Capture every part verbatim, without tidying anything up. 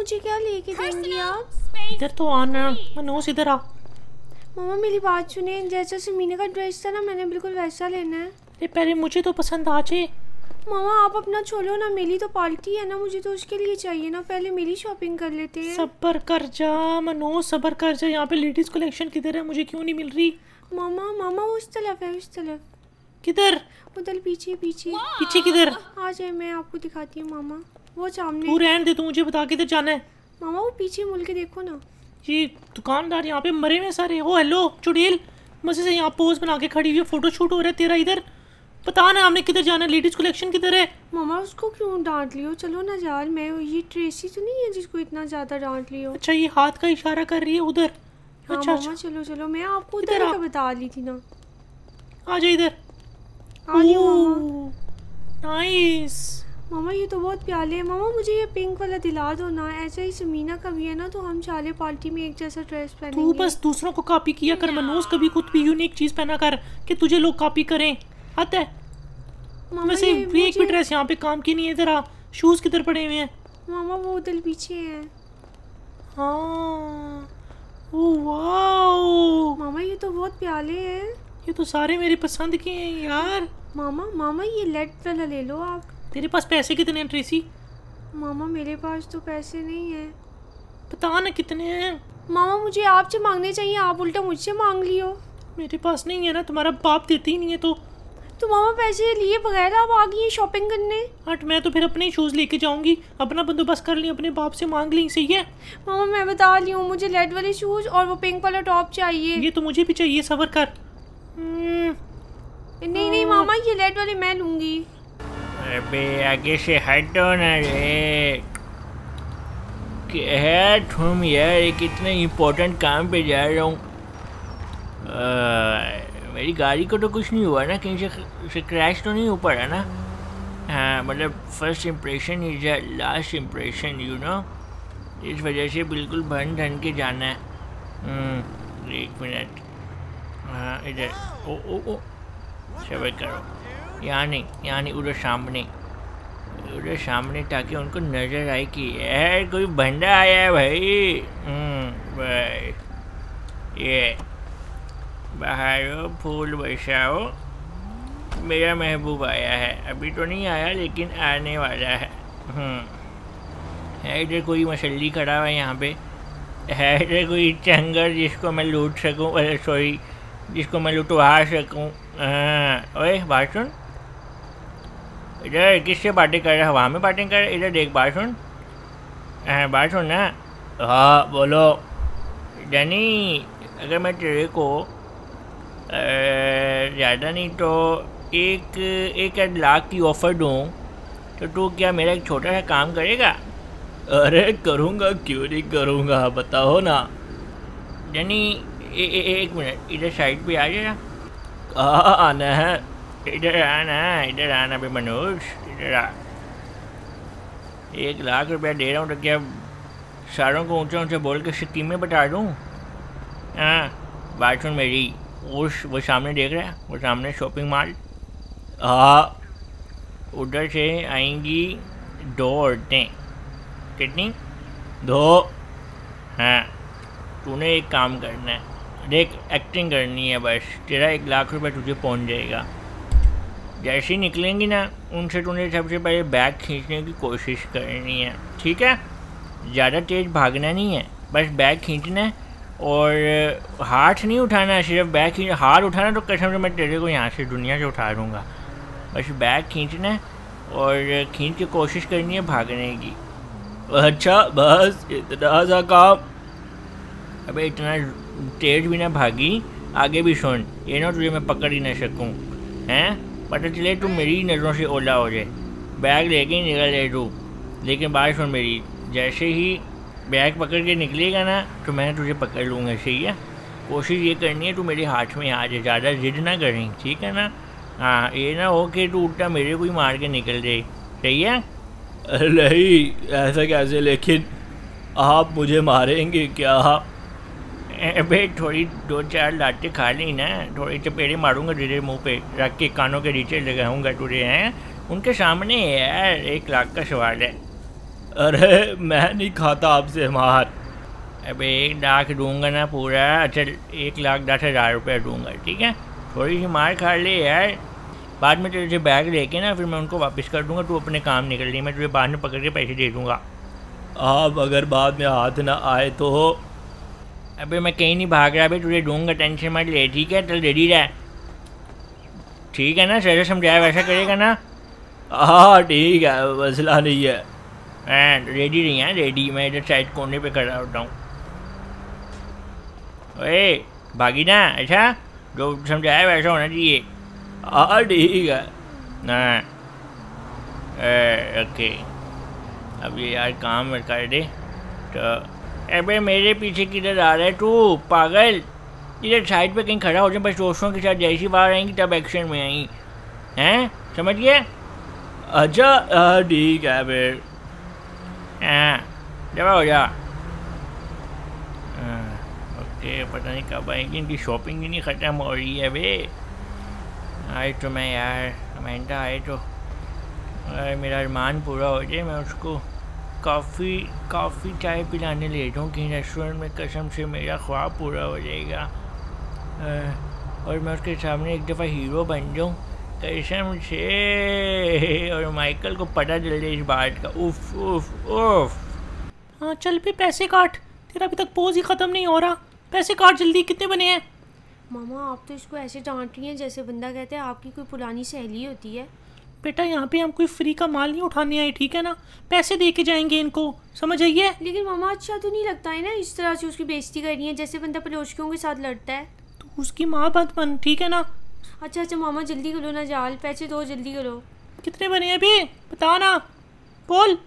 मुझे क्या लेके देंगी आप? इधर तो आना मनोज, इधर आ। मामा मेरी बात सुने, जैसा समीना का ड्रेस था ना मैंने बिल्कुल वैसा लेना है। अरे पहले मुझे तो पसंद आ जाए। मामा आप अपना छोड़ो ना, मेरी तो पार्टी है ना, मुझे तो उसके लिए चाहिए ना, पहले मेरी शॉपिंग कर लेते हैं। सब्र कर जा मनोज, सब्र कर जा। यहाँ पे लेडीज कलेक्शन किधर है, मुझे क्यों नहीं मिल रही? मामा मामा उस तरफ है, उस तरफ। किधर? उधर पीछे पीछे। पीछे किधर? आ जाए, मैं आपको दिखाती हूँ मामा, वो सामने। तू रहने दे, तू मुझे बता किधर जाना है। मामा वो पीछे मुड़ के देखो ना। ये दुकानदार यहाँ पे मरे हुए सारे। ओ हेलो चुड़ैल, मजे से यहाँ पोज बना के खड़ी हुई है, फोटो शूट हो रहा है तेरा इधर। पता ना हमने किधर जाना है, लेडीज कलेक्शन किधर है? मामा उसको क्यों डांट लियो? चलो ना यार, मैं ये ट्रेसी तो नहीं है जिसको इतना ज्यादा डांट लियो। अच्छा ये हाथ का इशारा कर रही है उधर। हाँ अच्छा, मामा चलो चलो, मैं आपको उधर का बता रही थी ना। आ जा इधर। आ जाओ मामा। नाइस। मामा ये तो बहुत प्यारे है। मामा मुझे ये पिंक वाला दिला दो ना, ऐसा ही समीना का भी है ना, तो हम चाले पार्टी में एक जैसा ड्रेस पहनेंगे। तू बस दूसरों को कॉपी किया कर मनोज, कभी खुद भी यूनिक चीज पहना कर कि तुझे लोग कॉपी करें। आता है वैसे ये एक भी ड्रेस यहाँ पे काम की नहीं है। इधर आ, शूज किधर पड़े हुए हैं? मामा वो उधर पीछे है। हाँ ओह वाओ मामा ये तो बहुत प्यारे हैं। ये तो सारे मेरी पसंद के हैं यार। मामा मामा ये लेड वाला ले लो आप। तेरे पास पैसे कितने हैं ट्रेसी? मामा मेरे पास तो पैसे नहीं है। बता ना कितने हैं। मामा मुझे आपसे मांगने चाहिए, आप उल्टा मुझसे मांग लियो। मेरे पास नहीं है ना, तुम्हारा बाप देते ही नहीं है। तो तो मामा पैसे लिए बगैर आप आ गई हैं शॉपिंग करने। हट, मैं तो फिर अपने शूज़ लेके जाऊंगी, अपना बंदोबस्त कर ली, अपने बाप से मांग ली। सही है मामा मैं बता रही हूँ, मुझे रेड वाले शूज़ और वो पिंक वाला टॉप चाहिए। ये तो मुझे भी चाहिए, सबर कर। नहीं नहीं मामा ये रेड वाले मैं लूँगी। अबे आगे से हटो ना रे। है तुम यार, एक इतना इम्पोर्टेंट काम पे जा रहा हूँ। मेरी गाड़ी को तो कुछ नहीं हुआ ना, कहीं से, से क्रैश तो नहीं हो पड़ा ना? हाँ मतलब first impression is a last impression you know. इस वजह से बिल्कुल बन ढन के जाना है। एक मिनट, हाँ इधर। ओ ओ ओ सबर करो, यहाँ नहीं, यहाँ नहीं, उधर सामने, उधर सामने, ताकि उनको नज़र आए कि यार कोई बंदा आया है भाई। भाई ये बाहर फूल बरसाओ, मेरा महबूब आया है। अभी तो नहीं आया लेकिन आने वाला है। है इधर कोई मछली खड़ा हुआ है यहाँ पे? है इधर कोई चंगर जिसको मैं लूट सकूँ, अरे सॉरी जिसको मैं लुटवा सकूँ? ओए बात सुन, इधर किससे बातें कर रहा है? हवा में बातें कर। इधर देख, बात सुन, बात सुन ना। हाँ बोलो। यानी अगर मैं तेरे को ज़्यादा नहीं तो एक एक आध लाख की ऑफ़र दूँ तो तू क्या मेरा एक छोटा सा काम करेगा? अरे करूँगा, क्यों नहीं करूँगा, बताओ ना। यानी ए, ए, एक मिनट, इधर साइड पे आ जाएगा। कहाँ आना है? इधर आना, इधर आना भी मनोज, इधर आ। एक लाख रुपया दे रहा हूँ तो क्या सारों को ऊंचा ऊंचा बोल के स्कीमें बता दूँ? हाँ बात सुन मेरी, उस वो सामने देख रहा है, वो सामने शॉपिंग मॉल। हाँ उधर से आएंगी दो औरतें। कितनी? दो। हाँ तूने एक काम करना है, देख एक्टिंग करनी है बस, तेरा एक लाख रुपए तुझे पहुंच जाएगा। जैसे ही निकलेंगी ना, उनसे तूने सबसे पहले बैग खींचने की कोशिश करनी है, ठीक है? ज़्यादा तेज़ भागना नहीं है, बस बैग खींचना है और हाथ नहीं उठाना, सिर्फ बैग खींच। हाथ उठाना तो कसम से मैं तेरे को यहाँ से दुनिया से उठा दूँगा। बस बैग खींचना है और खींच के कोशिश करनी है भागने की। अच्छा बस इतना सा काम? अबे इतना तेज भी ना भागी, आगे भी सुन, ये ना तुझे मैं पकड़ ही ना सकूं, हैं? पता चले तू मेरी नज़रों से ओला हो जाए। बैग लेके ही निकल जाए तू, लेकिन बात सुन मेरी, जैसे ही बैग पकड़ के निकलेगा ना तो मैं तुझे पकड़ लूँगा, सही है? कोशिश ये करनी है तू मेरे हाथ में आ जाए, ज़्यादा जिद ना करें, ठीक है ना? हाँ ये ना हो कि तू उल्टा मेरे को ही मार के निकल जाए, सही है? नहीं ऐसा कैसे, लेकिन आप मुझे मारेंगे क्या? अबे थोड़ी दो चार लाटे खा ली ना, थोड़ी चपेड़े मारूंगा तेरे मुंह पे रख के, कानों के नीचे लगाऊंगा तुझे, हैं? उनके सामने यार, एक लाख का सवाल है। अरे मैं नहीं खाता आपसे मार। अबे एक लाख दूंगा ना पूरा। अच्छा एक लाख दस हज़ार रुपये दूंगा, ठीक है? थोड़ी सी मार खा ले यार, बाद में तेरे से बैग लेके ना फिर मैं उनको वापस कर दूंगा। तू अपने काम निकल रही, मैं तुझे बाद में पकड़ के पैसे दे दूंगा। आप अगर बाद में हाथ ना आए तो? अबे मैं कहीं नहीं भाग रहा, अभी तुझे दूंगा, टेंशन मत ले, ठीक है? चल रेडी रह, ठीक है ना? सर समझाया वैसा करेगा ना? हाँ ठीक है, मसला नहीं है। एंड रेडी नहीं है, रेडी। मैं इधर साइड कोने पे खड़ा होता हूँ। ओए भागी ना, अच्छा जो समझाया वैसा होना चाहिए। हाँ ठीक है। हाँ ओके, अब ये यार काम कर दे तो। अबे मेरे पीछे किधर आ रहा है तू पागल? इधर साइड पे कहीं खड़ा हो जाए, बस दोस्तों के साथ जैसी बाहर आएंगी तब एक्शन में आई हैं, समझ गए? अच्छा ठीक है फिर। हाँ जब हो जा। ओके, पता नहीं कब आएगी, इनकी शॉपिंग ही नहीं ख़त्म हो रही है बे। आए तो मैं यार, अमेंडा आए तो अरे मेरा अरमान पूरा हो जाए, मैं उसको कॉफ़ी कॉफ़ी चाय पिलाने ले जाऊँ कहीं रेस्टोरेंट में, कसम से मेरा ख्वाब पूरा हो जाएगा। और मैं उसके सामने एक दफ़ा हीरो बन जाऊँ कसम से, और माइकल को पता चल जाए इस बात का। उफ उफ उफ। हाँ चल पे पैसे काट, तेरा अभी तक पोज ही ख़त्म नहीं हो रहा। पैसे काट जल्दी, कितने बने हैं? मामा आप तो इसको ऐसे डांट रही हैं जैसे बंदा कहते हैं आपकी कोई पुरानी सहेली होती है। बेटा यहाँ पे हम कोई फ्री का माल नहीं उठाने आए, ठीक है ना? पैसे दे के जाएंगे इनको, समझ आइए? लेकिन मामा अच्छा तो नहीं लगता है ना इस तरह से उसकी बेइज्जती करनी है, जैसे बंदा पड़ोसियों के साथ लड़ता है। तो उसकी माँ बात बन, ठीक है ना? अच्छा अच्छा मामा जल्दी करो ना, जाल पैसे दो जल्दी करो। कितने बने अभी बता ना, बोल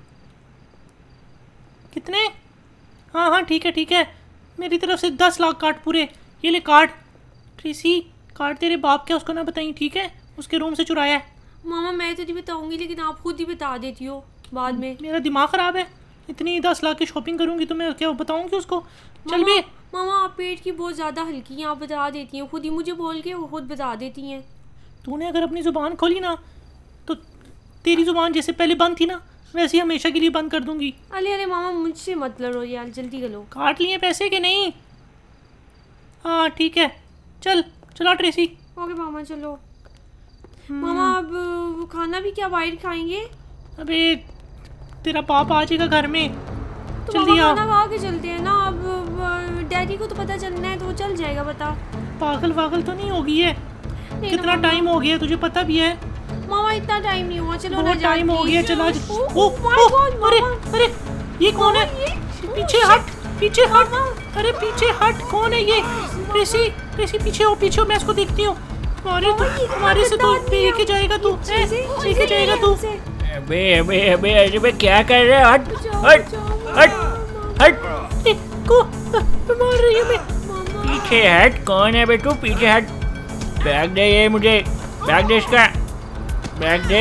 कितने? हाँ हाँ ठीक है ठीक है, मेरी तरफ से दस लाख काट पूरे। ये ले कार्ड। ट्रेसी कार्ड तेरे बाप के, उसको ना बताई, ठीक है? उसके रूम से चुराया है। मामा मैं तो नहीं बताऊंगी, लेकिन आप खुद ही बता देती हो बाद में। मेरा दिमाग ख़राब है, इतनी दस लाख की शॉपिंग करूँगी तो मैं क्या बताऊँगी उसको? चल बे। मामा आप पेट की बहुत ज़्यादा हल्की हैं, आप बता देती हैं खुद ही, मुझे बोल के वो खुद बता देती हैं। तूने अगर अपनी ज़ुबान खोली ना तो तेरी ज़ुबान जैसे पहले बंद थी ना वैसे ही हमेशा के लिए बंद कर दूंगी। अरे अरे मामा मुझसे मत लड़ो यार, जल्दी करो। काट लिए पैसे के नहीं? हाँ ठीक है, चल चला ट्रेसी। ओके मामा चलो। मामा अब खाना भी क्या बाहर खाएंगे? अबे तेरा पाप आ जाएगा घर में, तो जल्दी आ। खाना खा के चलते हैं ना, अब डैडी को तो पता चलना है तो वो चल जाएगा। बता पागल पागल तो नहीं होगी है? कितना टाइम हो गया तुझे पता भी है? मामा इतना टाइम नहीं हुआ, चलो ना, टाइम हो गया, चला। ओ माय गॉड, अरे अरे ये कौन है? पीछे हट, पीछे हट, अरे पीछे हट, कौन है ये? ट्रेसी ट्रेसी पीछे हो, पीछे हो, मैं इसको देखती हूँ। अरे तुम्हारे से तो लेके जाएगा तू, लेके जाएगा तू। अबे अबे अबे अबे क्या कर रहे हो? हट हट हट हट, को मार रही है मैं। पीछे हट। कौन है बे तू? पीछे हट। बैग दे, ये मुझे बैग दे, इसका बैग दे।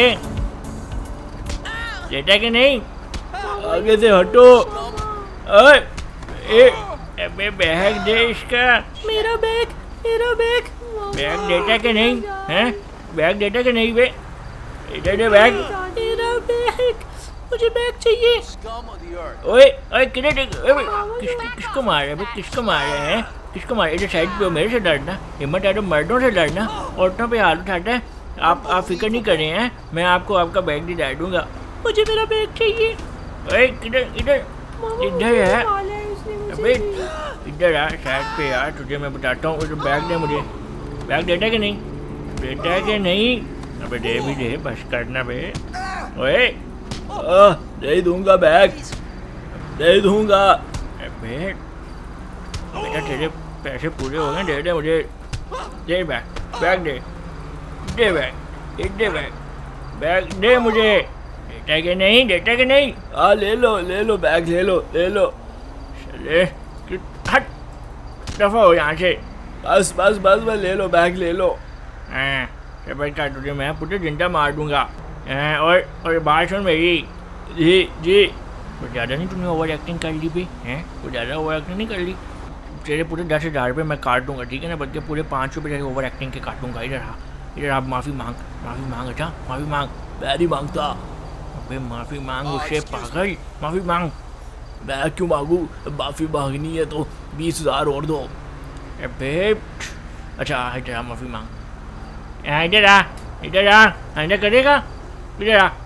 देता कि नहीं? आगे से हटो। ओए ए अबे बैग दे इसका। मेरा बैग, मेरा बैग। बैग देता कि नहीं? हैं? बैग देता कि नहीं बे? इधर दे बैग। मेरा बैग, मुझे बैग चाहिए। ओए ओए किधर दे? किस किसको मार रहे हैं? किसको मार रहे हैं? किसको मार? इधर साइड पे हो, मेरे से लड़ना हिम्मत है तो मर्दों से लड़ना, औरतों पे हाथ उठाता है। आप आप फिक्र नहीं कर रहे हैं, मैं आपको आपका बैग दिला दूंगा। मुझे मेरा बैग चाहिए। ओए किधर इधर इधर है? अबे इधर आ साइड पे यार, तुझे मैं बताता हूँ। तो बैग दे मुझे। बैग देता है कि नहीं? देता है कि नहीं? अबे दे भी दे, बस करना बे। ओए दे दूंगा बैग, दे दूंगा। अबे बेटा तेरे पैसे पूरे हो गए, दे दे मुझे। दे बैग, बैग दे, दे बैग, दे बैग, बैग दे मुझे। देता कि नहीं? देता कि नहीं? हाँ ले लो, ले लो बैग, ले लो, ले लो। चले हट, दफा हो यहाँ से। बस बस बस बस ले लो बैग, ले लो। हाँ बेटा तुझे मैं पूरे जिंदा मार दूंगा। हाँ, और और बात सुन मेरी। जी जी। तो ज़्यादा नहीं तूने ओवर एक्टिंग कर ली भी हैं? तो ज़्यादा ओवर एक्टिंग नहीं कर ली? तेरे पूरे दस हज़ार रुपये मैं काट दूंगा, ठीक है ना? बल्कि पूरे पाँच रुपये तेरे ओवर एक्टिंग के काटूंगा। इधर हाँ, इधर आप माफ़ी मांग, माफ़ी मांग। अच्छा माफ़ी मांग। मैं नहीं मांगता। अबे माफ़ी मांग उससे पागल, माफ़ी मांग। मैं क्यों मांगू, माफ़ी मांगनी है तो बीस हज़ार और दो। अबे अच्छा इधर आ, माफ़ी मांग। यहाँ इधर आ, इधर आ, इधर करेगा, इधर आ।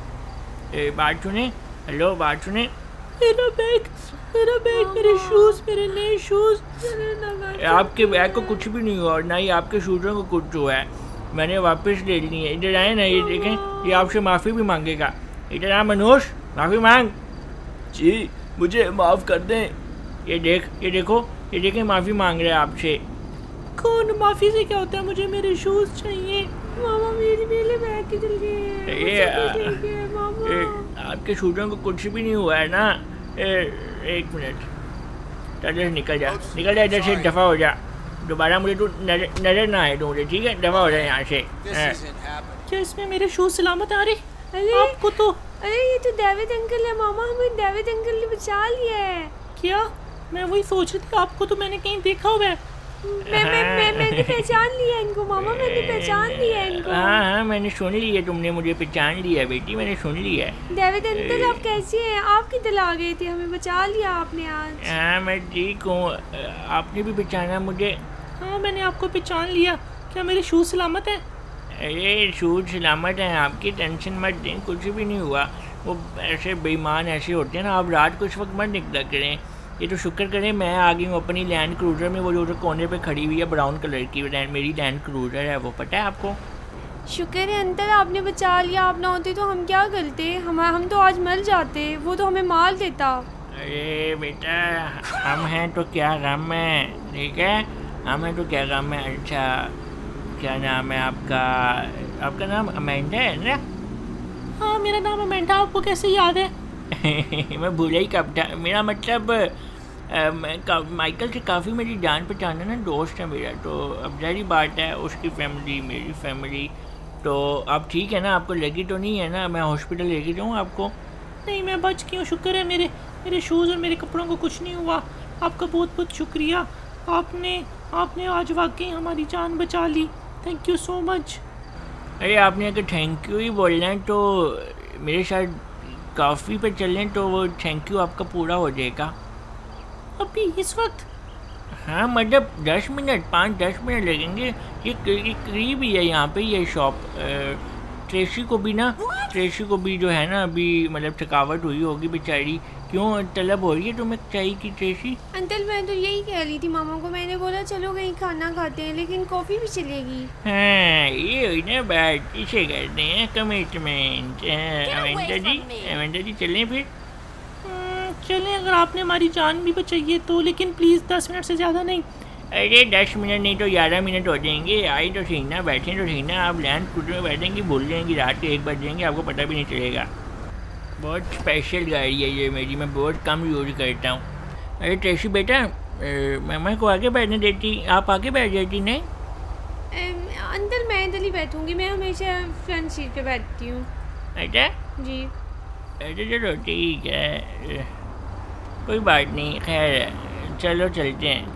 ए, बात सुने, हेलो बात सुने। मेरा बैग, मेरा बैग, मेरे शूज़, मेरे नए शूज़। आपके बैग को कुछ भी नहीं हुआ और ना ही आपके शूज़ों को कुछ हुआ है, मैंने वापस ले ली है। इधर आए ना, ये देखें, ये आपसे माफ़ी भी मांगेगा। इधर आ मनोज, माफ़ी मांग। जी मुझे माफ़ कर दें। ये देख, ये देखो, ये देखें माफ़ी मांग रहा है आपसे। कौन, माफ़ी से क्या होता है? मुझे मेरे शूज़ चाहिए। मामा मेरी मेरे बैग की जल गए, ये मामा। ए, आपके शूज़ों को कुछ भी नहीं हुआ है ना। ए, एक मिनट, इधर निकल जा, निकल जा इधर से, दफ़ा हो जा। दोबारा मुझे तू नजर नजर ना आए तो मुझे, ठीक है? दफ़ा हो जाए यहाँ से। क्या इसमें मेरे शूज़ सलामत आ रहे? अरे आपको तो, अरे ये तो डेविड अंकल है मामा, हमें डेविड अंकल ने बचा लिया है। क्या? मैं वही सोच रही थी, आपको तो मैंने कहीं देखा हुआ है। मैं मैं मैं मैंने पहचान लिया इनको मामा, मैंने पहचान लिया इनको। हाँ हाँ मैंने सुन लिया, तुमने मुझे पहचान लिया बेटी, मैंने सुन लिया। डेविड अंकल आप कैसे हैं? आप किधर आ गए थे, हमें बचा लिया आपने आज। हाँ मैं ठीक हूँ, आपने भी पहचाना मुझे? हाँ मैंने आपको पहचान लिया। क्या मेरे शूज़ सलामत हैं? अरे शूज़ सलामत हैं आपकी, टेंशन मत दें, कुछ भी नहीं हुआ। वो ऐसे बेईमान ऐसे होते हैं ना, आप रात को इस वक्त मत निकला करें। ये तो शुक्र करें मैं आ गई हूँ अपनी लैंड क्रूज़र में, वो जो कोने पे खड़ी हुई है ब्राउन कलर की, मेरी लैंड क्रूज़र है वो, पता है आपको? शुक्र है अंकल आपने बचा लिया, आप ना होते तो हम क्या करते, हम हम तो आज मर जाते, वो तो हमें मार देता। अरे बेटा हम हैं तो क्या गम है, ठीक है? हम हैं तो क्या गम है। अच्छा क्या नाम है आपका? आपका नाम अमेंडा है ना? हाँ मेरा नाम अमेंडा, आपको कैसे याद है? मैं भूला ही कब था। मेरा मतलब आ, मैं का, माइकल से काफ़ी मेरी जान पहचान है ना, दोस्त है मेरा, तो अब जारी बात है, उसकी फैमिली मेरी फैमिली। तो आप ठीक है ना, आपको लगी तो नहीं है ना? मैं हॉस्पिटल लेके जाऊँ आपको? नहीं मैं बच गई हूँ, शुक्र है, मेरे मेरे शूज़ और मेरे कपड़ों को कुछ नहीं हुआ। आपका बहुत बहुत शुक्रिया, आपने आपने आज वाकई हमारी जान बचा ली, थैंक यू सो मच। अरे आपने अगर थैंक यू ही बोलना है तो मेरे साथ काफ़ी पे चलें तो वो थैंक यू आपका पूरा हो जाएगा। अभी इस वक्त? हाँ मतलब दस मिनट, पाँच दस मिनट लगेंगे। ये करीब ही है यहाँ पे ये शॉप। ट्रेसी को भी ना, ट्रेसी को भी जो है ना अभी मतलब थकावट हुई होगी बेचारी। क्यों तलब हो रही है तुम्हें चाय की ट्रेसी? अंकल मैं तो यही कह रही थी मामा को, मैंने बोला चलो कहीं खाना खाते हैं, लेकिन कॉफ़ी भी चलेगी। हाँ ये हुई ना बात, इसे करते हैं commitment. Amanda ji, Amanda ji चलें फिर? चलें अगर आपने हमारी जान भी बचाई है तो, लेकिन प्लीज़ दस मिनट से ज़्यादा नहीं। अरे दस मिनट नहीं तो ग्यारह मिनट हो जाएंगे। आई तो ठीक ना, बैठें तो ठीक ना। आप लैंड क्रूज़र में बैठेंगे, भूल जाएंगी, रात के एक बज जाएंगे, आपको पता भी नहीं चलेगा। बहुत स्पेशल गाड़ी है ये मेरी, मैं बहुत कम यूज़ करता हूँ। अरे ट्रेसी बेटा, मामा को आगे बैठने देती, आप आगे बैठ जाती? नहीं अंदर मैं इधर ही बैठूँगी, मैं हमेशा फ्रंट सीट पे बैठती हूँ। अच्छा जी अच्छा चलो ठीक है, कोई बात नहीं, खैर चलो चलते हैं।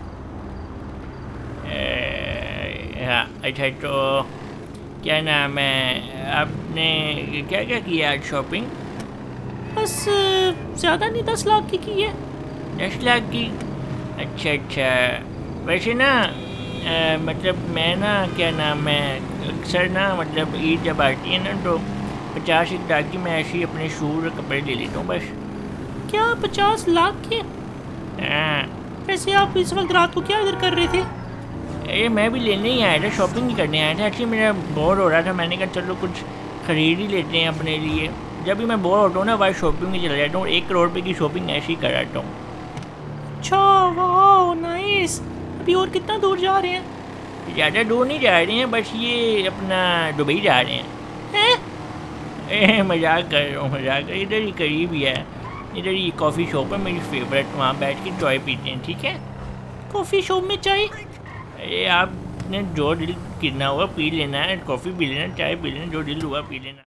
हाँ अच्छा तो क्या नाम है, आपने क्या क्या किया आज शॉपिंग? बस ज़्यादा नहीं, दस लाख की की है। दस लाख की? अच्छा अच्छा। वैसे ना आ, मतलब मैं ना क्या नाम है अक्सर ना मतलब ईद जब आती है ना तो पचास एक लाख की मैं ऐसे ही अपने शूज़ और कपड़े ले लेता हूँ बस। क्या पचास लाख के? हाँ। वैसे आप इस वक्त रात को क्या इधर कर रहे थे? अरे मैं भी लेने ही आया था, शॉपिंग ही करने आया था। एक्चुअली मेरा बोर हो रहा था, मैंने कहा चलो कुछ ख़रीद ही लेते हैं अपने लिए। जब भी मैं बोर होता हूँ ना बाहर शॉपिंग में चला जाता हूँ, एक करोड़ रुपये की शॉपिंग ऐसे ही कर आता हूँ। अच्छा वाह नाइस। अभी और कितना दूर जा रहे हैं? ज़्यादा दूर नहीं जा रहे हैं, बस ये अपना दुबई जा रहे हैं। हैं मजाक कर रहा हूँ, मजाक कर, इधर ही करीब ही है, इधर ही कॉफ़ी शॉप है मेरी फेवरेट, वहाँ बैठ के चाय पीते हैं, ठीक है? कॉफ़ी शॉप में चाय? अरे आपने जो दिल कितना हुआ पी लेना है, कॉफ़ी पी लेना, चाय पी लेना, जो दिल हुआ पी लेना।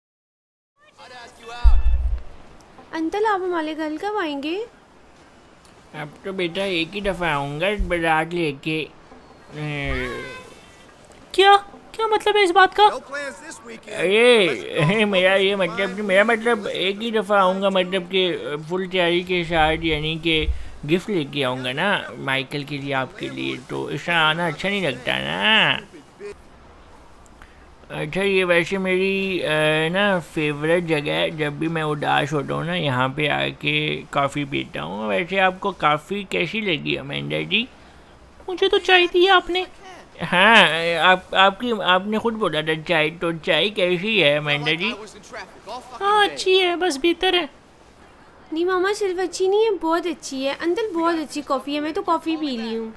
अंकल आप हमारे घर कब आएंगे? अब तो बेटा एक ही दफ़ा आऊँगा बारात लेके। क्या क्या मतलब है इस बात का? अरे मेरा ये मतलब मेरा मतलब एक ही दफ़ा आऊँगा, मतलब कि फुल तैयारी के साथ, यानी कि गिफ्ट लेके आऊँगा ना माइकल के लिए, आपके लिए, तो इस तरह आना अच्छा नहीं लगता ना। अच्छा ये वैसे मेरी आ, ना फेवरेट जगह है, जब भी मैं उदास होता हूँ ना यहाँ पे आके कॉफ़ी पीता हूँ। वैसे आपको कॉफ़ी कैसी लगी अमेंडा जी? मुझे तो चाय दी है आपने। हाँ आप आपकी आपने खुद बोला था चाय, तो चाय कैसी है अमेंडा जी? हाँ अच्छी है, बस बेहतर है। नहीं मामा सिर्फ अच्छी नहीं है, बहुत अच्छी है अंकल, बहुत अच्छी कॉफ़ी है, मैं तो कॉफ़ी पी ली हूँ।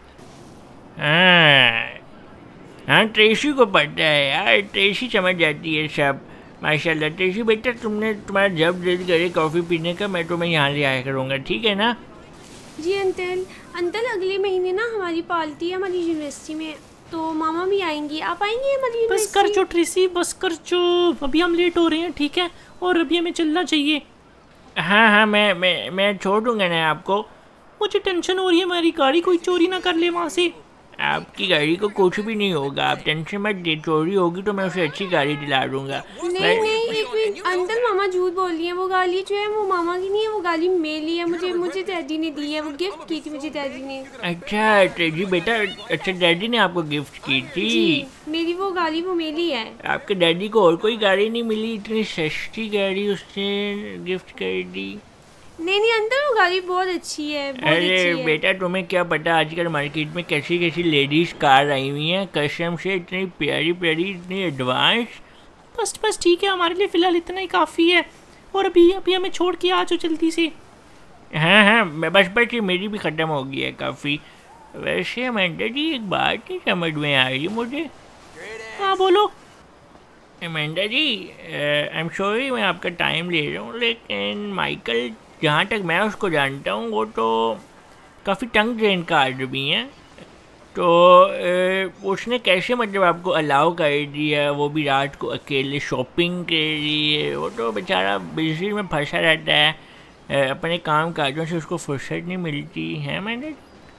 हाँ हाँ ट्रेसी को पता है यार, ट्रेसी समझ जाती है सब, माशाल्लाह। ट्रेसी बेटा तुमने तुम्हारा जब दिल करे कॉफ़ी पीने का, मैं तुम्हें यहाँ ले आया करूँगा, ठीक है ना? जी अंकल। अंकल अगले महीने ना हमारी पार्टी है हमारी यूनिवर्सिटी में, तो मामा भी आएंगी, आप आएंगे हमारी बस कर जो ट्रेसी, बस कर जो, अभी हम लेट हो रहे हैं, ठीक है? और अभी हमें चलना चाहिए। हाँ हाँ मैं मैं मैं छोड़ दूँगा ना आपको। मुझे टेंशन हो रही है, हमारी गाड़ी कोई चोरी ना कर ले वहाँ से। आपकी गाड़ी को कुछ भी नहीं होगा, आप टेंशन मत दे, चोरी होगी तो मैं उसे अच्छी गाड़ी दिला दूँगा। नहीं नहीं एक मिनट अंकल, मामा झूठ बोल रही है, वो गाड़ी जो है वो मामा की नहीं है, वो गाड़ी मेरी है, मुझे मुझे डैडी ने दी है, वो गिफ्ट की थी मुझे डैडी ने। अच्छा जी बेटा, अच्छा डैडी ने आपको गिफ्ट की थी? जी मेरी वो गाड़ी वो मेरी है। आपके डैडी को और कोई गाड़ी नहीं मिली, इतनी सस्ती गाड़ी उसने गिफ्ट कर दी? नहीं नहीं अंकल वो गाड़ी बहुत अच्छी है, बहुत अरे अच्छी है। बेटा तुम्हें क्या पता आजकल मार्केट में कैसी कैसी लेडीज कार आई हुई हैं, कसम से इतनी प्यारी प्यारी, इतनी एडवांस। बस बस ठीक है, हमारे लिए फ़िलहाल इतना ही काफ़ी है, और अभी अभी हमें छोड़ के आ जाओ जल्दी से। हाँ हाँ मैं बस बस ये मेरी भी ख़त्म हो गई है काफ़ी। वैसे अमेंडा जी एक बात नहीं समझ में आ रही मुझे। हाँ बोलो। Amanda ji I am sorry मैं आपका टाइम ले रहा हूँ, लेकिन माइकल जहाँ तक मैं उसको जानता हूँ वो तो काफ़ी टंग ट्रेन का आदमी है, तो ए, उसने कैसे मतलब आपको अलाउ कर दिया, वो भी रात को अकेले शॉपिंग के लिए? वो तो बेचारा बिजली में फंसा रहता है, ए, अपने काम काजों से उसको फुर्सत नहीं मिलती है। मैंने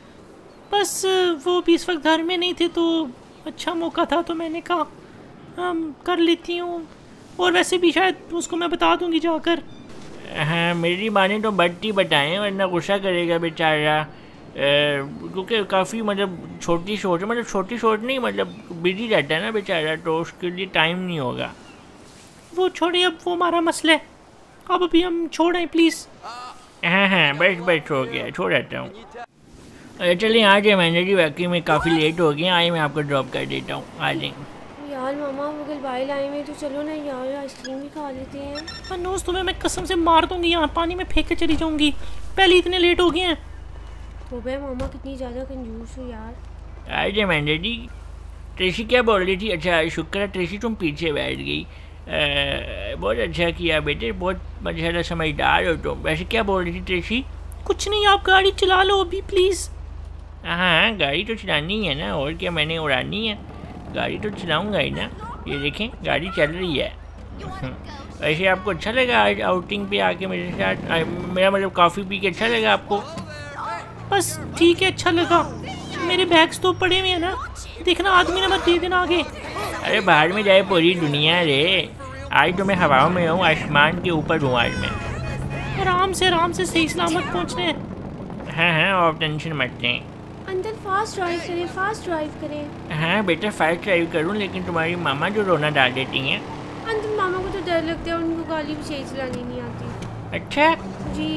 बस वो भी इस वक्त घर में नहीं थे, तो अच्छा मौका था, तो मैंने कहा हम कर लेती हूँ, और वैसे भी शायद उसको मैं बता दूँगी जाकर। हाँ मेरी माने तो बट्टी बताएं, वरना गुस्सा करेगा बेचारा, क्योंकि काफ़ी मतलब छोटी सोच मतलब छोटी सोच नहीं मतलब बिजी रहता है ना बेचारा, तो उसके लिए टाइम नहीं होगा। वो छोड़िए, अब वो हमारा मसला है, अब अभी हम छोड़ें प्लीज़। हाँ हाँ बस बस हो गया, छोड़ देता हूँ। चलिए आ जाए मैंने जी, वाकई में काफ़ी लेट हो गया, आइए मैं आपको ड्रॉप कर देता हूँ, आ जाए। यार मामा वो कल भाई लाए हुए, तो चलो ना यार आइसक्रीम भी खा लेते हैं। मनोज तुम्हें मैं कसम से मार दूंगी, यहाँ पानी में फेंक के चली जाऊंगी, पहले इतने लेट हो गए हैं। हो गए मामा, कितनी ज़्यादा कंजूस हो यार। आ जाए मैंने जी। ट्रेसी क्या बोल रही थी? अच्छा शुक्र है ट्रेसी तुम पीछे बैठ गई, बहुत अच्छा किया बेटे, बहुत मजा समझदार हो तुम। वैसे क्या बोल रही थी ट्रेसी? कुछ नहीं, आप गाड़ी चला लो अभी प्लीज़। हाँ गाड़ी तो चलानी है ना, और क्या मैंने उड़ानी है, गाड़ी तो चलाऊंगा ही ना। ये देखें गाड़ी चल रही है। वैसे आपको अच्छा लगा आज आउटिंग पे आके मेरे साथ? आ, मेरा मतलब कॉफ़ी पी के अच्छा लगा आपको? बस ठीक है, अच्छा लगा। मेरे बैग्स तो पड़े हुए हैं ना, देखना आदमी ने मत दे देना आगे। अरे बाहर में जाए पूरी दुनिया रे, आज तो मैं हवाओं में हूँ, आसमान के ऊपर हूँ आज मैं। आराम से आराम से सही सलामत पहुँचने हैं। हाँ हाँ और टेंशन मत लें। अंकल फास्ट ड्राइव करें, फास्ट ड्राइव करें। हाँ बेटा फास्ट ड्राइव करूँ, लेकिन तुम्हारी मामा जो रोना डाल देती हैं। अंकल मामा को तो डर लगता है, उनको गाड़ी भी सही चलानी नहीं आती। अच्छा जी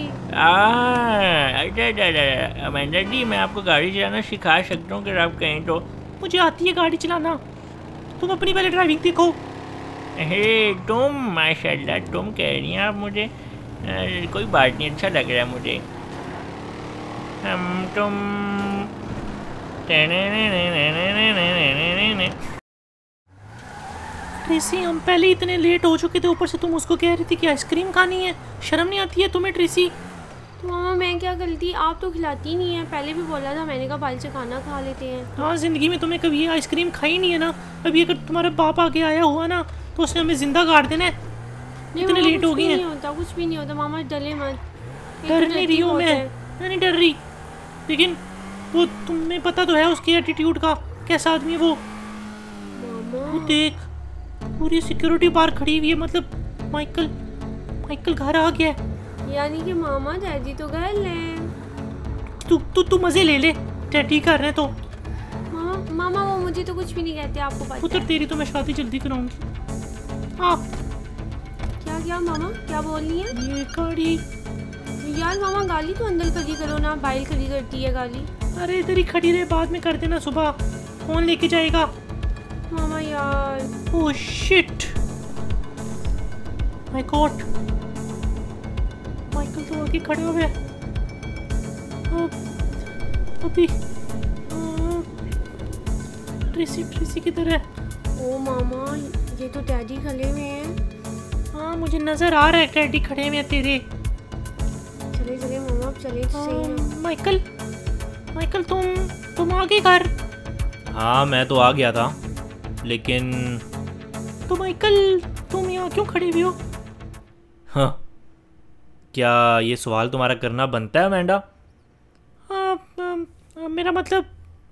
अच्छा अच्छा अमेंडा जी मैं आपको गाड़ी चलाना सिखा सकता हूँ अगर आप कहें तो। मुझे आती है गाड़ी चलाना, तुम अपनी पहले ड्राइविंग देखो। हे तुम माशाल्लाह तुम कह रही हैं आप मुझे, आ, कोई बात नहीं, अच्छा लग रहा है मुझे। हम तुम ट्रेसी हम पहले इतने लेट हो चुके थे, ऊपर से तुम उसको कह रही थी कि आइसक्रीम खानी है, शर्म नहीं आती है तुम्हें ट्रेसी? तो मामा मैं क्या गलती, आप तो खिलाती नहीं है, पहले भी बोला था मैंने कहा बाल से खाना खा लेते हैं। हाँ ज़िंदगी में तुमने कभी आइसक्रीम खाई नहीं है ना, अभी अगर तुम्हारा बाप आगे आया हुआ ना तो उसने हमें जिंदा गाड़ देना है। इतने लेट हो गए हैं। नहीं होता कुछ भी नहीं होता मामा, डरे मत। डर नहीं रही हूँ मैं, मैं नहीं डर रही, लेकिन वो तुम्हें पता तो है उसके एटीट्यूड का, कैसा आदमी है वो। मामा वो देख, पूरी सिक्योरिटी बाहर खड़ी हुई है, मतलब माइकल माइकल घर आ गया है। यानी कि मामा डैडी तो घर ले। तू तू तू मजे ले ले, डैडी कर रहे तो। मामा मामा वो मुझे तो कुछ भी नहीं कहते, आपको पता पुत्र है। तेरी तो मैं शादी जल्दी कराऊंगी। हाँ क्या क्या मामा क्या बोल रही है? ये गाड़ी, यार मामा गाली तो अंदर खड़ी करो ना, बाहर खड़ी करती है गाली। अरे इधर ही खड़ी रहे, बाद में कर देना, सुबह कौन लेके जाएगा। मामा यार। Oh shit, my god, Michael तो आगे खड़ा हुआ है। अब अभी ट्रेसी ट्रेसी किधर है? ओ मामा ये तो डैडी खड़े हुए हैं। हाँ मुझे नजर आ रहा है डैडी खड़े हुए हैं तेरे। चले चले मामा अब चले तो सही ना। माइकल माइकल तुम तुम आगे घर। हाँ मैं तो आ गया था, लेकिन तो माइकल तुम यहाँ क्यों खड़े हुए हो? हाँ क्या ये सवाल तुम्हारा करना बनता है अमेंडा? आ, आ, आ, मेरा मतलब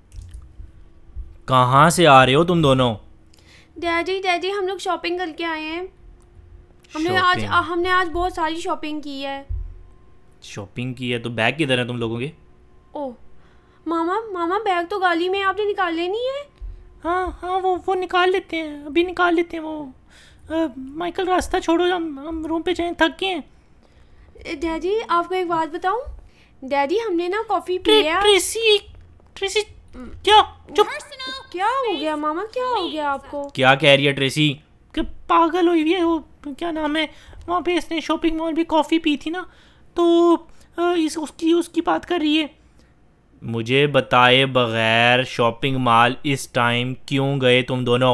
कहाँ से आ रहे हो तुम दोनों? डैडी डैडी हम लोग शॉपिंग करके आए हैं। हमने आज शॉपिंग? आ, हमने आज बहुत सारी शॉपिंग की है। शॉपिंग की है तो बैग किधर है तुम लोगों के? ओह मामा मामा बैग तो गाड़ी में आपने निकाल लेनी है। हाँ हाँ वो वो निकाल लेते हैं, अभी निकाल लेते हैं वो। आ, माइकल रास्ता छोड़ो, हम हम रूम पे जाएं, थक गए हैं। डैडी आपको एक बात बताऊं? डैडी हमने ना कॉफ़ी पी ट्रे, है। ट्रेसी ट्रेसी क्या चुप, क्या हो गया मामा, क्या हो गया आपको? क्या कह रही है ट्रेसी? कि पागल हुई हुई है वो, क्या नाम है, वहाँ पे इसने शॉपिंग मॉल भी कॉफ़ी पी थी ना, तो आ, इस उसकी उसकी बात कर रही है। मुझे बताए बगैर शॉपिंग मॉल इस टाइम क्यों गए तुम दोनों?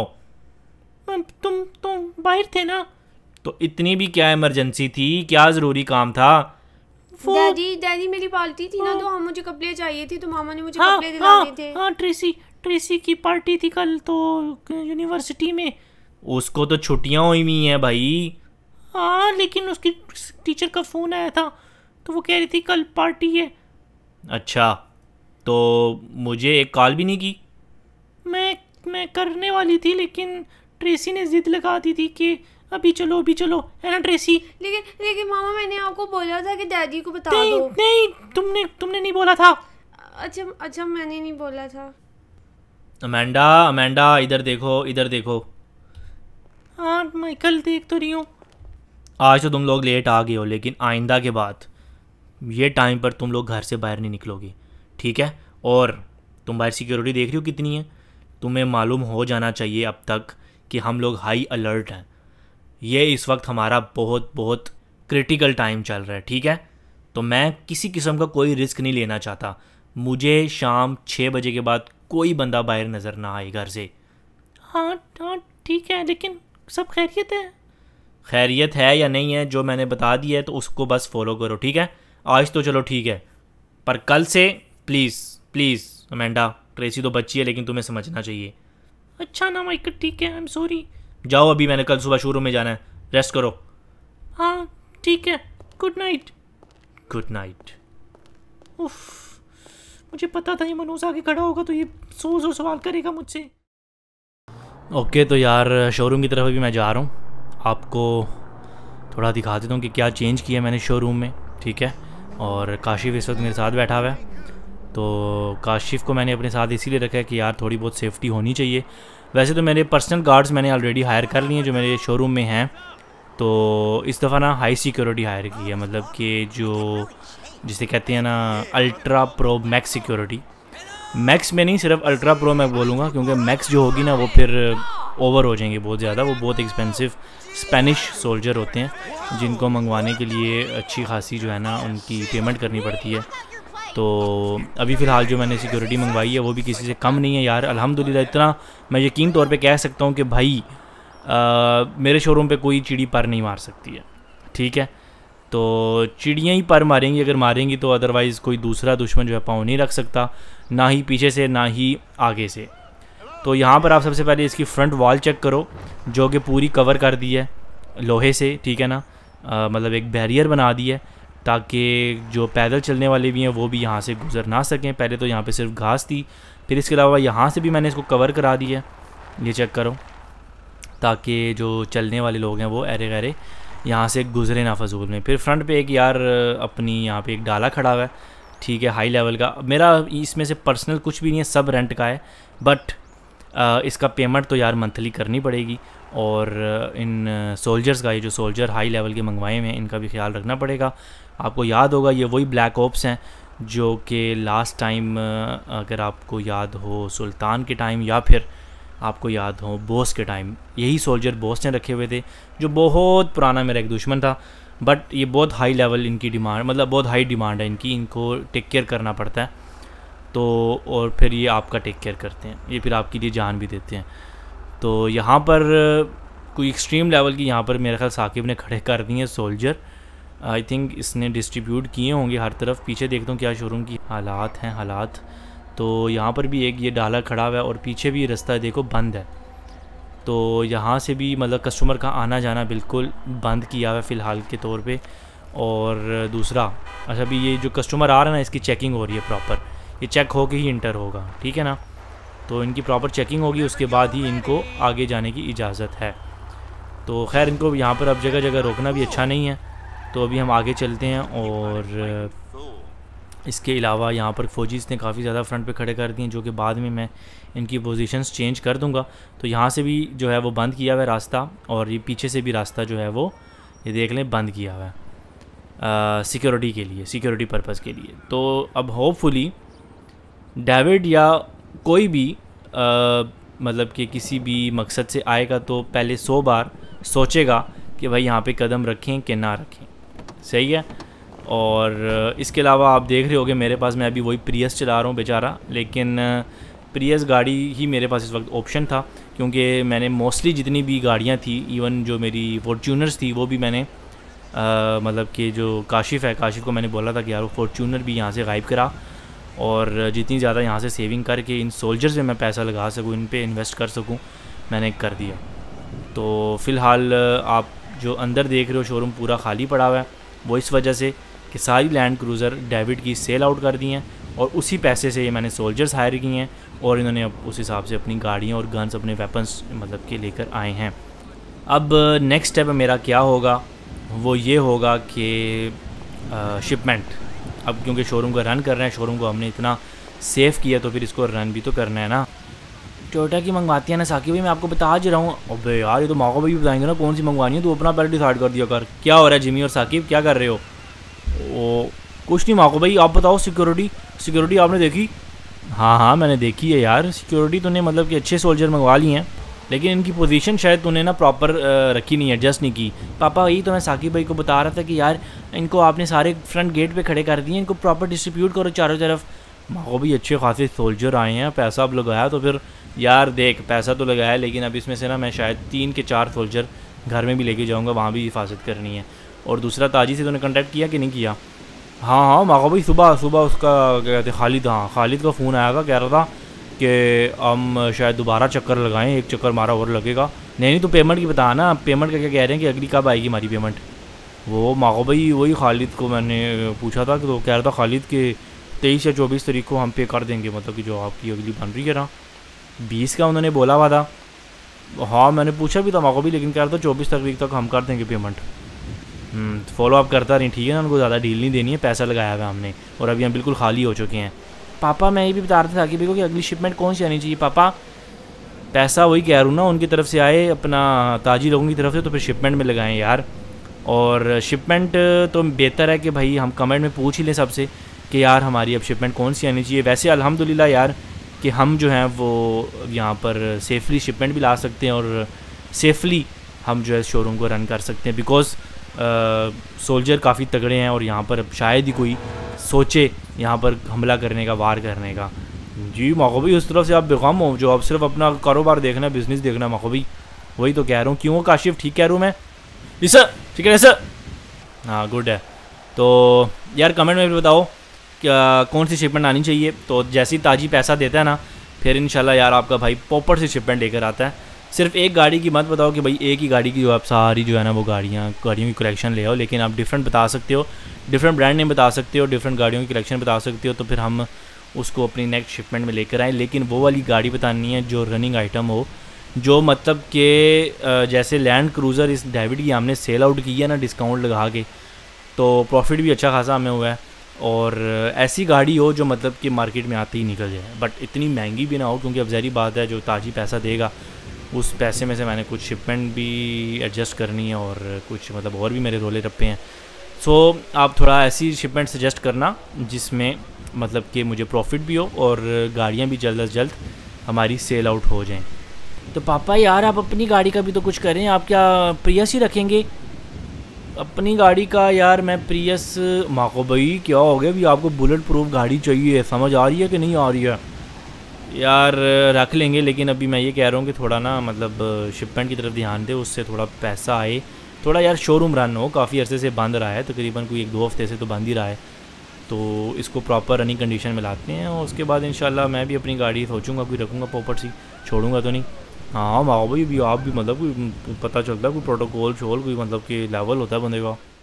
तुम तुम बाहर थे ना। तो इतनी भी क्या इमरजेंसी थी, क्या ज़रूरी काम था? वो डैडी डैडी मेरी पार्टी थी ना, तो हम मुझे कपड़े चाहिए थे, तो मामा ने मुझे हाँ कपड़े दिलाने हाँ थे। हाँ ट्रेसी ट्रेसी की पार्टी थी कल तो यूनिवर्सिटी में। उसको तो छुट्टियां हुई हुई हैं भाई। हाँ लेकिन उसकी टीचर का फ़ोन आया था, तो वो कह रही थी कल पार्टी है। अच्छा तो मुझे एक कॉल भी नहीं की? मैं मैं करने वाली थी, लेकिन ट्रेसी ने जिद लगा दी थी कि अभी चलो अभी चलो, है ना ट्रेसी? लेकिन लेकिन मामा मैंने आपको बोला था कि डैडी को बता नहीं दो। नहीं तुमने तुमने नहीं बोला था। अच्छा अच्छा मैंने नहीं बोला था। अमेंडा अमेंडा इधर देखो, इधर देखो। हाँ माइकल देख तो रही हूँ। आज तो तुम लोग लेट आ गए हो, लेकिन आइंदा के बाद ये टाइम पर तुम लोग घर से बाहर नहीं निकलोगे, ठीक है? और तुम बाहर सिक्योरिटी देख रही हो कितनी है? तुम्हें मालूम हो जाना चाहिए अब तक कि हम लोग हाई अलर्ट हैं। ये इस वक्त हमारा बहुत बहुत क्रिटिकल टाइम चल रहा है, ठीक है? तो मैं किसी किस्म का कोई रिस्क नहीं लेना चाहता। मुझे शाम छः बजे के बाद कोई बंदा बाहर नज़र ना आए घर से। हाँ हाँ ठीक है, लेकिन सब खैरियत है? खैरियत है या नहीं है, जो मैंने बता दिया है तो उसको बस फॉलो करो, ठीक है? आज तो चलो ठीक है, पर कल से प्लीज़ प्लीज़ अमेंडा, ट्रेसी तो बच्ची है लेकिन तुम्हें समझना चाहिए। अच्छा ना माइकल, ठीक है, आई एम सॉरी। जाओ, अभी मैंने कल सुबह शोरूम में जाना है, रेस्ट करो। हाँ ठीक है, गुड नाइट। Good night. उफ, मुझे पता था ये मनोज आगे खड़ा होगा तो ये सौ सौ सवाल करेगा मुझसे। ओके तो यार शोरूम की तरफ अभी मैं जा रहा हूँ, आपको थोड़ा दिखा देता हूँ कि क्या चेंज किया मैंने शोरूम में, ठीक है? और काशिफ इस वक्त मेरे साथ बैठा हुआ है, तो काशिफ को मैंने अपने साथ इसीलिए रखा है कि यार थोड़ी बहुत सेफ्टी होनी चाहिए। वैसे तो मेरे पर्सनल गार्ड्स मैंने ऑलरेडी हायर कर लिए हैं जो मेरे शोरूम में हैं, तो इस दफ़ा ना हाई सिक्योरिटी हायर की है, मतलब कि जो जिसे कहते हैं ना ultra pro max security. Max में नहीं, सिर्फ अल्ट्रा प्रो मैं बोलूँगा, क्योंकि मैक्स जो होगी ना वो फिर ओवर हो जाएंगे बहुत ज़्यादा। वो बहुत एक्सपेंसिव स्पेनिश सोल्जर होते हैं जिनको मंगवाने के लिए अच्छी खासी जो है ना उनकी पेमेंट करनी पड़ती है। तो अभी फ़िलहाल जो मैंने सिक्योरिटी मंगवाई है वो भी किसी से कम नहीं है यार, अल्हम्दुलिल्लाह। इतना मैं यकीन तौर पे कह सकता हूँ कि भाई आ, मेरे शोरूम पे कोई चिड़ी पर नहीं मार सकती है, ठीक है? तो चिड़ियाँ ही पर मारेंगी अगर मारेंगी तो, अदरवाइज़ कोई दूसरा दुश्मन जो है पाँव नहीं रख सकता, ना ही पीछे से ना ही आगे से। तो यहाँ पर आप सबसे पहले इसकी फ्रंट वॉल चेक करो जो कि पूरी कवर कर दी है लोहे से, ठीक है ना? आ, मतलब एक बैरियर बना दी है ताकि जो पैदल चलने वाले भी हैं वो भी यहाँ से गुजर ना सकें। पहले तो यहाँ पे सिर्फ घास थी, फिर इसके अलावा यहाँ से भी मैंने इसको कवर करा दी है, ये चेक करो, ताकि जो चलने वाले लोग हैं वो अरे गरे यहाँ से गुजरे ना फजूल में। फिर फ्रंट पे एक यार अपनी यहाँ पे एक डाला खड़ा हुआ है, ठीक है, हाई लेवल का। मेरा इसमें से पर्सनल कुछ भी नहीं है, सब रेंट का है, बट इसका पेमेंट तो यार मंथली करनी पड़ेगी। और इन सोल्जर्स का, ये जो सोल्जर हाई लेवल के मंगवाए हुए हैं, इनका भी ख्याल रखना पड़ेगा। आपको याद होगा ये वही ब्लैक ओप्स हैं जो कि लास्ट टाइम, अगर आपको याद हो सुल्तान के टाइम या फिर आपको याद हो बॉस के टाइम, यही सोल्जर बॉस ने रखे हुए थे, जो बहुत पुराना मेरा एक दुश्मन था। बट ये बहुत हाई लेवल इनकी डिमांड, मतलब बहुत हाई डिमांड है इनकी, इनको टेक केयर करना पड़ता है। तो और फिर ये आपका टेक केयर करते हैं, ये फिर आपके लिए जान भी देते हैं। तो यहाँ पर कोई एक्सट्रीम लेवल की यहाँ पर मेरे ख्याल साकिब ने खड़े कर दिए हैं सोल्जर। आई थिंक इसने डिस्ट्रीब्यूट किए होंगे हर तरफ। पीछे देखता हूँ क्या शोरूम की हालात हैं हालात। तो यहाँ पर भी एक ये डाला खड़ा हुआ है और पीछे भी रास्ता देखो बंद है। तो यहाँ से भी मतलब कस्टमर का आना जाना बिल्कुल बंद किया हुआ है फ़िलहाल के तौर पे। और दूसरा, अच्छा अभी ये जो कस्टमर आ रहा है ना, इसकी चेकिंग हो रही है प्रॉपर, ये चेक हो के ही इंटर होगा, ठीक है ना। तो इनकी प्रॉपर चेकिंग होगी, उसके बाद ही इनको आगे जाने की इजाज़त है। तो खैर इनको यहाँ पर अब जगह जगह रोकना भी अच्छा नहीं है। तो अभी हम आगे चलते हैं। और इसके अलावा यहाँ पर फ़ौजीज़ ने काफ़ी ज़्यादा फ्रंट पे खड़े कर दिए, जो कि बाद में मैं इनकी पोजीशंस चेंज कर दूँगा। तो यहाँ से भी जो है वो बंद किया हुआ है रास्ता, और ये पीछे से भी रास्ता जो है वो ये देख लें बंद किया हुआ है सिक्योरिटी के लिए, सिक्योरिटी पर्पज़ के लिए। तो अब होपफुली डेविड या कोई भी आ, मतलब कि किसी भी मकसद से आएगा तो पहले सौ बार सोचेगा कि भाई यहाँ पे कदम रखें कि ना रखें, सही है। और इसके अलावा आप देख रहे होगे मेरे पास, मैं अभी वही प्रियस चला रहा हूँ बेचारा, लेकिन प्रियस गाड़ी ही मेरे पास इस वक्त ऑप्शन था, क्योंकि मैंने मोस्टली जितनी भी गाड़ियाँ थी, इवन जो मेरी फॉर्च्यूनर्स थी वो भी मैंने आ, मतलब कि जो काशिफ़ है, काशिफ़ को मैंने बोला था कि यार वो फॉर्च्यूनर भी यहाँ से गायब करा, और जितनी ज़्यादा यहाँ से सेविंग करके इन सोल्जर्स में मैं पैसा लगा सकूँ, इन पे इन्वेस्ट कर सकूँ, मैंने कर दिया। तो फ़िलहाल आप जो अंदर देख रहे हो शोरूम पूरा खाली पड़ा हुआ है, वो इस वजह से कि सारी लैंड क्रूज़र डेविड की सेल आउट कर दी हैं, और उसी पैसे से ये मैंने सोल्जर्स हायर किए हैं, और इन्होंने अब उस हिसाब से अपनी गाड़ियाँ और गन्स, अपने वेपन्स मतलब के लेकर आए हैं। अब नेक्स्ट स्टेप मेरा क्या होगा, वो ये होगा कि शिपमेंट। अब क्योंकि शोरूम को रन कर रहे हैं, शोरूम को हमने इतना सेव किया, तो फिर इसको रन भी तो करना है ना। टोयोटा की मंगवाती है ना साकिब भाई, मैं आपको बता जा रहा हूँ। अबे यार ये तो माँ को भी बताएंगे ना कौन सी मंगवानी है, तो अपना पहले डिसाइड कर दिया कर। क्या हो रहा है जिमी और साकिब, क्या कर रहे हो? ओ कुछ नहीं माँ को भाई, आप बताओ। सिक्योरिटी सिक्योरिटी आपने देखी? हाँ हाँ मैंने देखी है यार, सिक्योरिटी तूने मतलब कि अच्छे सोल्जर मंगवा लिए हैं, लेकिन इनकी पोजीशन शायद तूने ना प्रॉपर रखी नहीं है, एडजस्ट नहीं की। पापा यही तो मैं साकिब भाई को बता रहा था कि यार इनको आपने सारे फ्रंट गेट पे खड़े कर दिए, इनको प्रॉपर डिस्ट्रीब्यूट करो चारों तरफ। माँ को भी अच्छे खासे सोल्जर आए हैं, पैसा अब लगाया तो फिर यार देख, पैसा तो लगाया, लेकिन अब इसमें से ना मैं शायद तीन के चार सोल्जर घर में भी लेके जाऊँगा, वहाँ भी हिफाजत करनी है। और दूसरा, ताजी से तूने कॉन्टैक्ट किया कि नहीं किया? हाँ हाँ माँ को भाई सुबह सुबह उसका क्या कहते खालिद, हाँ खालिद का फ़ोन आया था, कह रहा था कि हम शायद दोबारा चक्कर लगाएं, एक चक्कर हमारा और लगेगा। नहीं नहीं तो पेमेंट की बता ना, पेमेंट का क्या कह रहे हैं कि अगली कब आएगी हमारी पेमेंट? वो माँ भाई वही खालिद को मैंने पूछा था कि तो कह रहा था खालिद के तेईस या चौबीस तारीख को हम पे कर देंगे, मतलब कि जो आपकी अगली बन रही है ना, बीस का उन्होंने बोला हुआ था। हाँ मैंने पूछा भी था माँ को भी, लेकिन कह रहा था चौबीस तारीख तक हम कर देंगे पेमेंट। फॉलो अप करता नहीं, ठीक है ना, उनको ज़्यादा डील नहीं देनी है, पैसा लगाया हुआ हमने, और अभी हम बिल्कुल खाली हो चुके हैं। पापा मैं ये भी बता रहा था कि कि अगली शिपमेंट कौन सी आनी चाहिए? पापा पैसा वही कह रहा हूँ ना, उनकी तरफ से आए, अपना ताजी लोगों की तरफ से, तो फिर शिपमेंट में लगाएं यार। और शिपमेंट तो बेहतर है कि भाई हम कमेंट में पूछ ही लें सबसे कि यार हमारी अब शिपमेंट कौन सी आनी चाहिए। वैसे अल्हम्दुलिल्लाह यार कि हम जो हैं वो यहाँ पर सेफली शिपमेंट भी ला सकते हैं, और सेफली हम जो है शोरूम को रन कर सकते हैं, बिकॉज़ सोल्जर काफ़ी तगड़े हैं, और यहाँ पर अब शायद ही कोई सोचे यहाँ पर हमला करने का, वार करने का। जी मखबी उस तरफ से आप बेगम हो जो अब सिर्फ अपना कारोबार देखना, बिज़नेस देखना मखबी, वही तो कह रहा हूँ। क्यों काशिफ, ठीक कह रहा हूँ मैं? जी सर, ठीक है सर, हाँ गुड है। तो यार कमेंट में भी बताओ क्या कौन सी शिपमेंट आनी चाहिए। तो जैसे ही ताजी पैसा देता है ना, फिर इंशाल्लाह यार आपका भाई प्रॉपर सी शिपमेंट लेकर आता है। सिर्फ एक गाड़ी की मत बताओ कि भाई एक ही गाड़ी की जो आप सारी जो है ना वो गाड़ियाँ गाड़ियों की कलेक्शन ले आओ, लेकिन आप डिफरेंट बता सकते हो, डिफरेंट ब्रांड नेम बता सकते हो, डिफरेंट गाड़ियों की कलेक्शन बता सकते हो, तो फिर हम उसको अपनी नेक्स्ट शिपमेंट में लेकर आएँ। लेकिन वो वाली गाड़ी बतानी है जो रनिंग आइटम हो, जो मतलब कि जैसे लैंड क्रूज़र इस डेविड की हमने सेल आउट की है ना डिस्काउंट लगा के, तो प्रॉफिट भी अच्छा खासा हमें हुआ है। और ऐसी गाड़ी हो जो मतलब कि मार्केट में आते ही निकल जाए, बट इतनी महंगी भी ना हो, क्योंकि अब ज़ाहिर बात है जो ताजी पैसा देगा उस पैसे में से मैंने कुछ शिपमेंट भी एडजस्ट करनी है और कुछ मतलब और भी मेरे रोले रप्पे हैं। सो आप थोड़ा ऐसी शिपमेंट सजेस्ट करना जिसमें मतलब कि मुझे प्रॉफिट भी हो और गाड़ियाँ भी जल्द अज जल्द हमारी सेल आउट हो जाएँ। तो पापा यार आप अपनी गाड़ी का भी तो कुछ करें, आप क्या प्रियस ही रखेंगे? अपनी गाड़ी का यार मैं प्रियस माँ को भाई क्या हो गया, अभी आपको बुलेट प्रूफ गाड़ी चाहिए, समझ आ रही है कि नहीं आ रही है? यार रख लेंगे, लेकिन अभी मैं ये कह रहा हूँ कि थोड़ा ना मतलब शिपमेंट की तरफ ध्यान दे, उससे थोड़ा पैसा आए, थोड़ा यार शोरूम रन हो। काफ़ी अरसे से बंद रहा है, तकरीबन कोई एक दो हफ्ते से तो बंद ही रहा है, तो इसको प्रॉपर रनिंग कंडीशन में लाते हैं और उसके बाद इंशाल्लाह मैं भी अपनी गाड़ी सोचूंगा कोई रखूँगा प्रॉपर सी, छोड़ूंगा तो नहीं। हाँ माओ भाई, अभी आप भी मतलब कोई पता चलता है कोई प्रोटोकॉल शोल कोई मतलब कि लेवल होता है बंदे का।